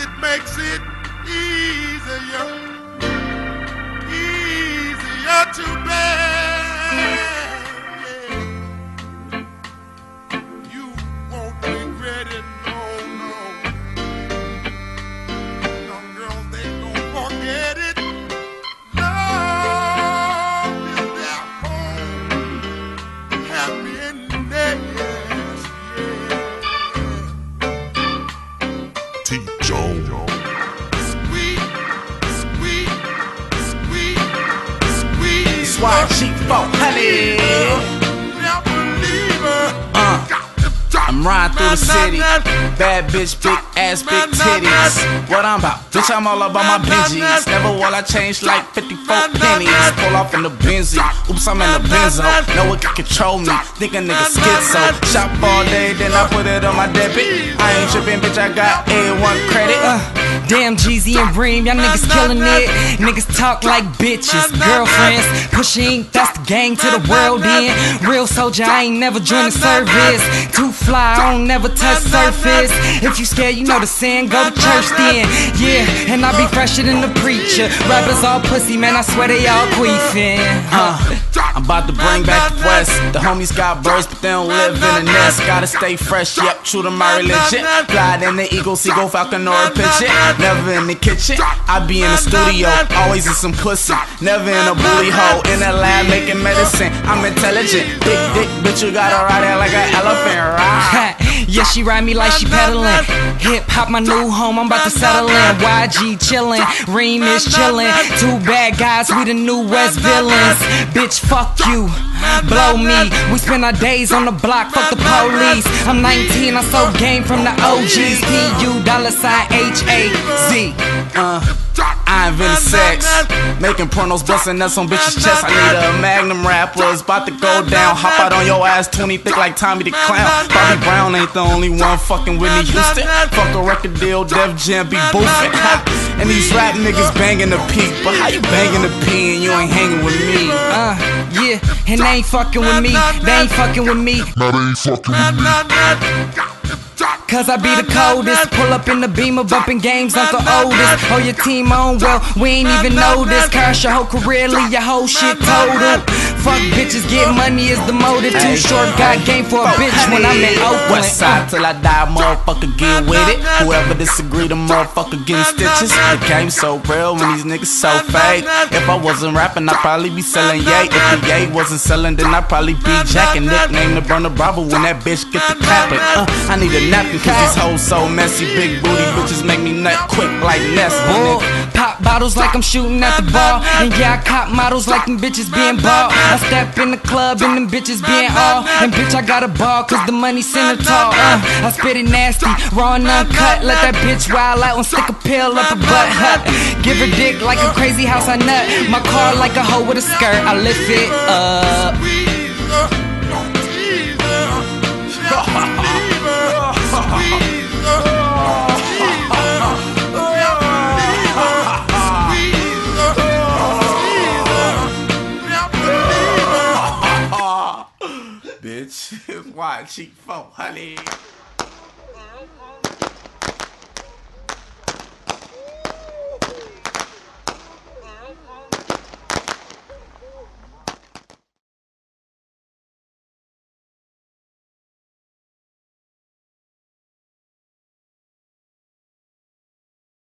it makes it easier to bear. You won't regret it, no. Young girls, they don't forget it. Love is their home, happiness, yeah. T-Jones. Why cheap folk, honey? I'm riding through the city, bad bitch, big ass, big titties. What I'm about? Bitch, I'm all about my Benjis. Never will I change like 54 pennies. Pull off in the Benzie, oops, I'm in the Benzo. No one can control me, think a nigga schizo. Shop all day, then I put it on my debit. I ain't tripping, bitch, I got A1 credit. Damn, Jeezy and Reem, y'all niggas killing it. Niggas talk like bitches, girlfriends. Pushing, that's the gang to the world in. Real soldier, I ain't never joined the service. Too fly, I don't never touch surface. If you scared, you know the saying, go to church then. Yeah, and I be fresher than the preacher. Rappers all pussy, man, I swear they all queefing. I'm about to bring back the West. The homies got birds, but they don't live in a nest. Gotta stay fresh, yep, true to my religion. Glide in the Eagle, Seagull, Falcon, or a pigeon. Never in the kitchen, I be in the studio, always in some pussy. Never in a bully hole, in the lab making medicine. I'm intelligent, big dick, bitch, you gotta ride it like an elephant, right? Yeah, she ride me like she peddling. Hip hop, my new home, I'm about to settle in. YG chillin', Reem is chillin'. Two bad guys, we the new West villains. Bitch, fuck you, blow me. We spend our days on the block, fuck the police. I'm 19, I sold game from the OGs. PU$HAZ. I invented sex, making pornos, busting nuts on bitches' chests. I need a Magnum rapper, it's about to go down. Hop out on your ass, 20 thick like Tommy the Clown. Bobby Brown ain't the only one fucking Whitney Houston. Fuck a record deal, Def Jam be boofing. And these rap niggas banging the P, but how you banging the P and you ain't hanging with me? Yeah, and they ain't fucking with me, they ain't fucking with me. No, they ain't fucking with me. Cause I be the coldest. Pull up in the Beamer, bumping games, Uncle Otis. Oh, your team on, well, we ain't even know this. Crash your whole career, leave your whole shit total. Fuck bitches, get money is the motive. Too short, got game for a bitch when I'm in Oakland. West side till I die, motherfucker, get with it. Whoever disagree, the motherfucker getting stitches. The game so real when these niggas so fake. If I wasn't rapping, I'd probably be selling yay. If the yay wasn't selling, then I'd probably be jacking. Nickname the burner Bravo when that bitch get the clapping. I need a napkin cause these hoes so messy. Big booty bitches make me nut quick like Nestle. Pop bottles like I'm shooting at the ball. And yeah, I cop models like them bitches being bald. I step in the club and them bitches being all. And bitch, I got a ball cause the money center tall. I spit it nasty, raw and uncut. Let that bitch wild out and stick a pill up her butt. Give her dick like a crazy house I nut. My car like a hoe with a skirt, I lift it up. Bitch, why cheap folk, honey?